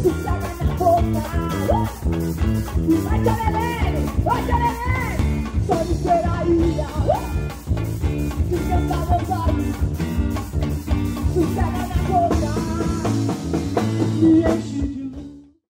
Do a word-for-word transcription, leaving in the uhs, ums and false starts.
joga na boca. Uh! Vai, tchalelele, vai, tchalelele. Só esperaria. Uh!